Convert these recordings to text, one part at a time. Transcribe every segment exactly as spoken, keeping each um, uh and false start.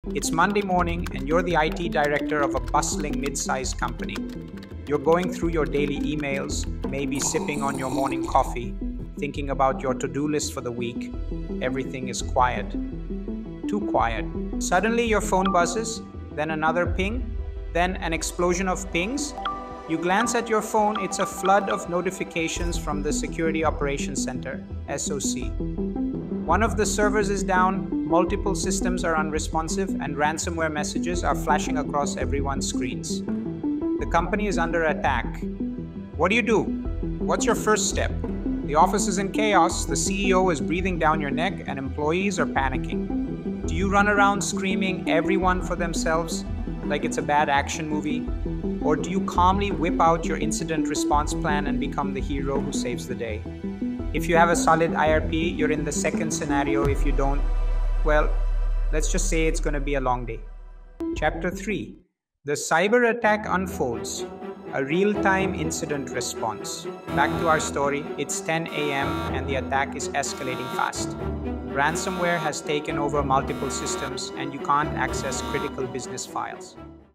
It's Monday morning and you're the I T director of a bustling mid-sized company. You're going through your daily emails, maybe sipping on your morning coffee, thinking about your to-do list for the week. Everything is quiet. Too quiet. Suddenly your phone buzzes, then another ping, then an explosion of pings. You glance at your phone, it's a flood of notifications from the Security Operations Center, S O C. One of the servers is down, multiple systems are unresponsive, and ransomware messages are flashing across everyone's screens. The company is under attack. What do you do? What's your first step? The office is in chaos, the C E O is breathing down your neck, and employees are panicking. Do you run around screaming everyone for themselves like it's a bad action movie? Or do you calmly whip out your incident response plan and become the hero who saves the day? If you have a solid I R P, you're in the second scenario. If you don't, well, let's just say it's going to be a long day. Chapter three. The cyber attack unfolds. A real-time incident response. Back to our story, it's ten A M and the attack is escalating fast. Ransomware has taken over multiple systems and you can't access critical business files.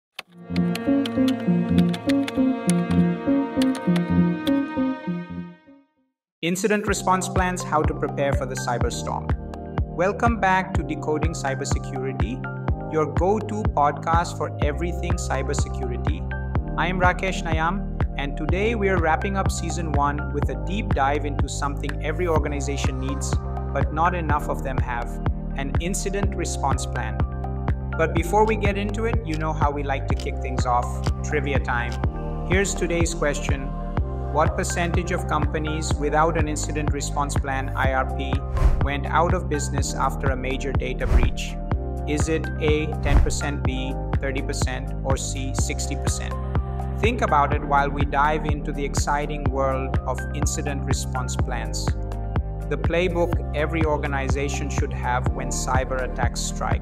Incident response plans, how to prepare for the cyberstorm. Welcome back to Decoding Cybersecurity, your go-to podcast for everything cybersecurity. I am Rakesh Nayam, and today we are wrapping up season one with a deep dive into something every organization needs, but not enough of them have, an incident response plan. But before we get into it, you know how we like to kick things off, trivia time. Here's today's question. What percentage of companies without an incident response plan, I R P, went out of business after a major data breach? Is it A, ten percent, B, thirty percent, or C, sixty percent? Think about it while we dive into the exciting world of incident response plans. The playbook every organization should have when cyber attacks strike.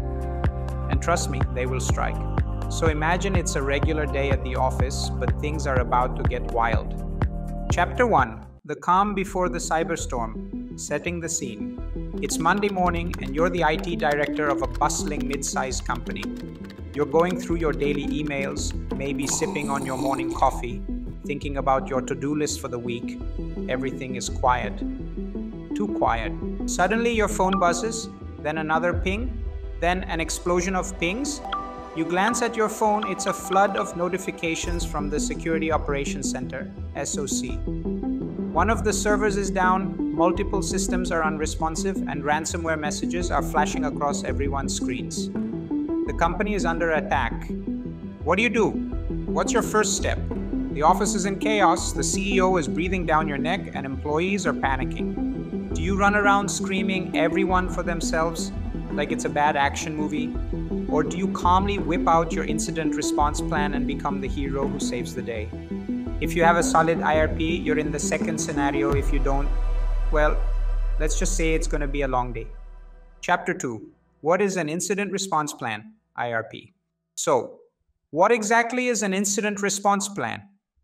And trust me, they will strike. So imagine it's a regular day at the office, but things are about to get wild. Chapter one. The calm before the cyberstorm. Setting the scene. It's Monday morning and you're the I T director of a bustling mid-sized company. You're going through your daily emails, maybe sipping on your morning coffee, thinking about your to-do list for the week. Everything is quiet. Too quiet. Suddenly your phone buzzes, then another ping, then an explosion of pings. You glance at your phone, it's a flood of notifications from the Security Operations Center, S O C. One of the servers is down, multiple systems are unresponsive, and ransomware messages are flashing across everyone's screens. The company is under attack. What do you do? What's your first step? The office is in chaos, the C E O is breathing down your neck, and employees are panicking. Do you run around screaming everyone for themselves like it's a bad action movie? Or do you calmly whip out your incident response plan and become the hero who saves the day? If you have a solid I R P, you're in the second scenario. If you don't, well, let's just say it's going to be a long day. Chapter two. What is an incident response plan, I R P? So, what exactly is an incident response plan?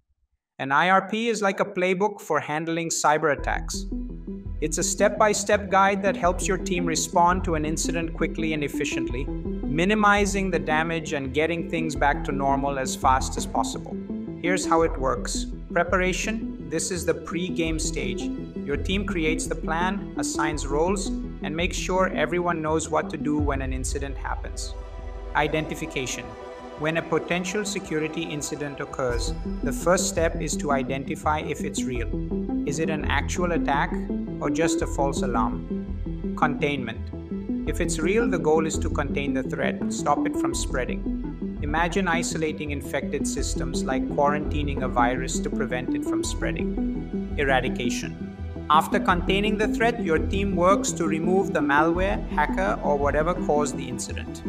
An I R P is like a playbook for handling cyber attacks. It's a step-by-step guide that helps your team respond to an incident quickly and efficiently, minimizing the damage and getting things back to normal as fast as possible. Here's how it works. Preparation. This is the pre-game stage. Your team creates the plan, assigns roles, and makes sure everyone knows what to do when an incident happens. Identification. When a potential security incident occurs, the first step is to identify if it's real. Is it an actual attack or just a false alarm? Containment. If it's real, the goal is to contain the threat, stop it from spreading. Imagine isolating infected systems like quarantining a virus to prevent it from spreading. Eradication. After containing the threat, your team works to remove the malware, hacker, or whatever caused the incident.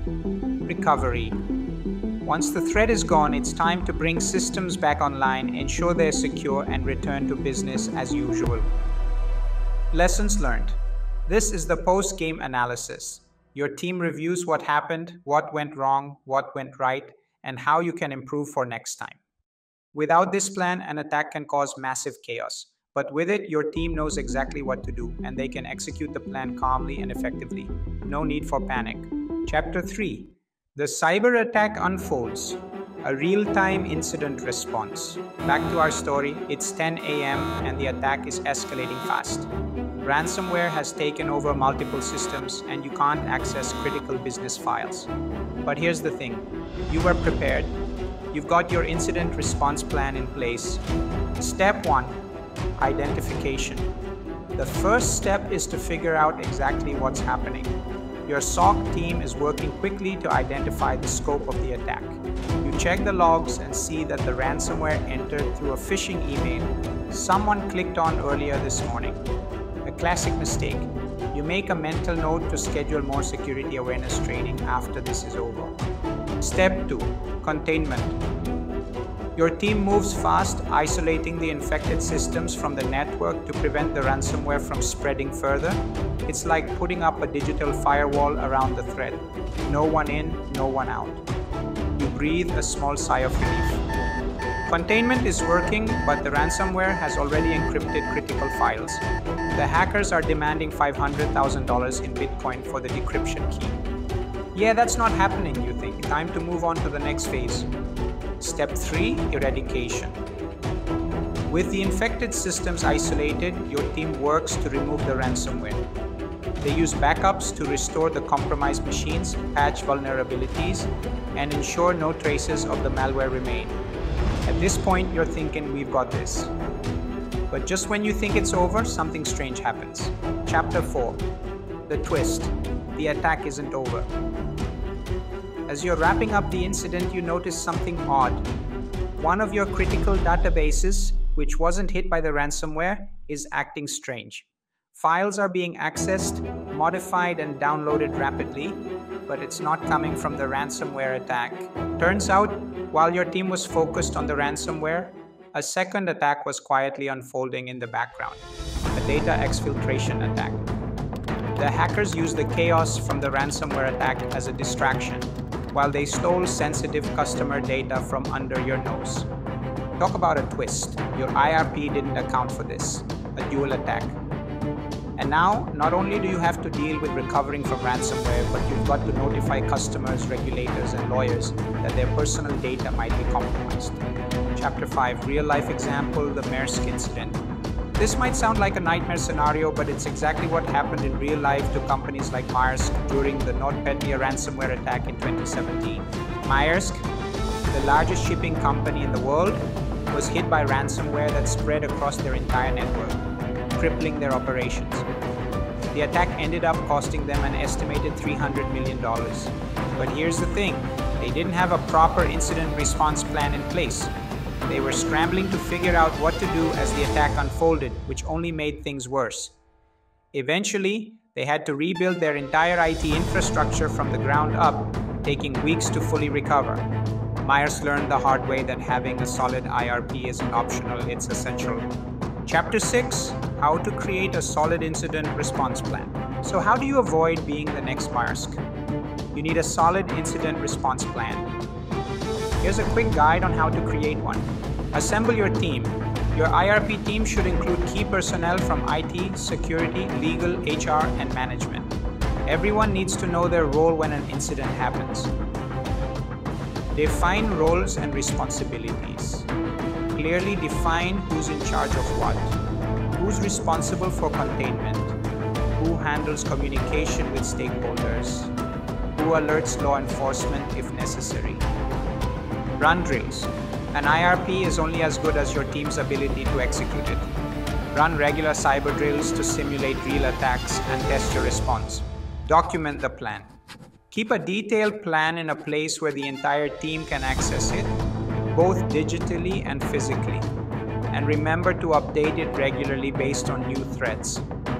Recovery. Once the threat is gone, it's time to bring systems back online, ensure they're secure, and return to business as usual. Lessons learned. This is the post-game analysis. Your team reviews what happened, what went wrong, what went right, and how you can improve for next time. Without this plan, an attack can cause massive chaos. But with it, your team knows exactly what to do, and they can execute the plan calmly and effectively. No need for panic. Chapter three. The cyber attack unfolds. A real-time incident response. Back to our story, it's ten a m and the attack is escalating fast. Ransomware has taken over multiple systems and you can't access critical business files. But here's the thing, you were prepared. You've got your incident response plan in place. Step one, identification. The first step is to figure out exactly what's happening. Your S O C team is working quickly to identify the scope of the attack. You check the logs and see that the ransomware entered through a phishing email someone clicked on earlier this morning. A classic mistake. You make a mental note to schedule more security awareness training after this is over. Step two, containment. Your team moves fast, isolating the infected systems from the network to prevent the ransomware from spreading further. It's like putting up a digital firewall around the threat. No one in, no one out. You breathe a small sigh of relief. Containment is working, but the ransomware has already encrypted critical files. The hackers are demanding five hundred thousand dollars in Bitcoin for the decryption key. Yeah, that's not happening, you think. Time to move on to the next phase. Step three, eradication. With the infected systems isolated, your team works to remove the ransomware. They use backups to restore the compromised machines, patch vulnerabilities, and ensure no traces of the malware remain. At this point, you're thinking, we've got this. But just when you think it's over, something strange happens. Chapter four, the twist. The attack isn't over. As you're wrapping up the incident, you notice something odd. One of your critical databases, which wasn't hit by the ransomware, is acting strange. Files are being accessed, modified, and downloaded rapidly, but it's not coming from the ransomware attack. Turns out, while your team was focused on the ransomware, a second attack was quietly unfolding in the background, a data exfiltration attack. The hackers used the chaos from the ransomware attack as a distraction, while they stole sensitive customer data from under your nose. Talk about a twist. Your I R P didn't account for this, a dual attack. And now, not only do you have to deal with recovering from ransomware, but you've got to notify customers, regulators, and lawyers that their personal data might be compromised. Chapter five, real-life example, the Maersk incident. This might sound like a nightmare scenario, but it's exactly what happened in real life to companies like Maersk during the NotPetya ransomware attack in twenty seventeen. Maersk, the largest shipping company in the world, was hit by ransomware that spread across their entire network, crippling their operations. The attack ended up costing them an estimated three hundred million dollars. But here's the thing, they didn't have a proper incident response plan in place. They were scrambling to figure out what to do as the attack unfolded, which only made things worse. Eventually, they had to rebuild their entire I T infrastructure from the ground up, taking weeks to fully recover. Maersk learned the hard way that having a solid I R P isn't optional, it's essential. Chapter six, how to create a solid incident response plan. So how do you avoid being the next Maersk? You need a solid incident response plan. Here's a quick guide on how to create one. Assemble your team. Your I R P team should include key personnel from I T, security, legal, H R, and management. Everyone needs to know their role when an incident happens. Define roles and responsibilities. Clearly define who's in charge of what. Who's responsible for containment? Who handles communication with stakeholders? Who alerts law enforcement if necessary? Run drills. An I R P is only as good as your team's ability to execute it. Run regular cyber drills to simulate real attacks and test your response. Document the plan. Keep a detailed plan in a place where the entire team can access it, both digitally and physically. And remember to update it regularly based on new threats.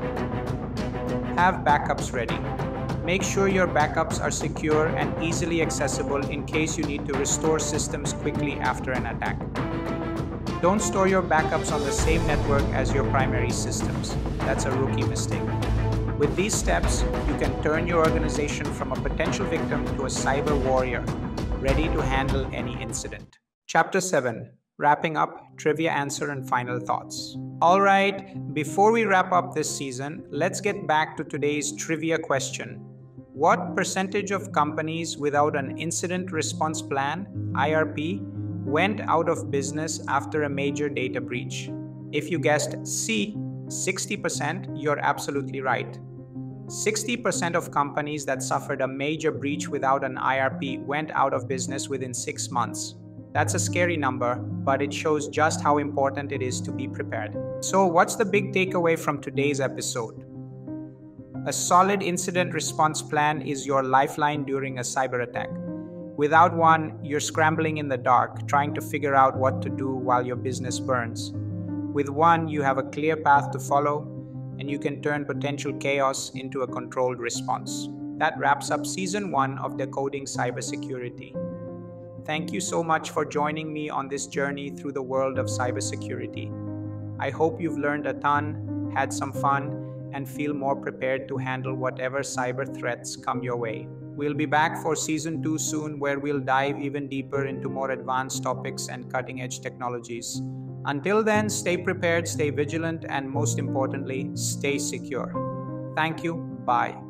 Have backups ready. Make sure your backups are secure and easily accessible in case you need to restore systems quickly after an attack. Don't store your backups on the same network as your primary systems. That's a rookie mistake. With these steps, you can turn your organization from a potential victim to a cyber warrior, ready to handle any incident. Chapter seven, wrapping up, trivia answer and final thoughts. All right, before we wrap up this season, let's get back to today's trivia question. What percentage of companies without an incident response plan, I R P, went out of business after a major data breach? If you guessed C, sixty percent, you're absolutely right. sixty percent of companies that suffered a major breach without an I R P went out of business within six months. That's a scary number, but it shows just how important it is to be prepared. So, what's the big takeaway from today's episode? A solid incident response plan is your lifeline during a cyber attack. Without one, you're scrambling in the dark, trying to figure out what to do while your business burns. With one, you have a clear path to follow, and you can turn potential chaos into a controlled response. That wraps up season one of Decoding Cybersecurity. Thank you so much for joining me on this journey through the world of cybersecurity. I hope you've learned a ton, had some fun, and feel more prepared to handle whatever cyber threats come your way. We'll be back for season two soon, where we'll dive even deeper into more advanced topics and cutting-edge technologies. Until then, stay prepared, stay vigilant, and most importantly, stay secure. Thank you. Bye.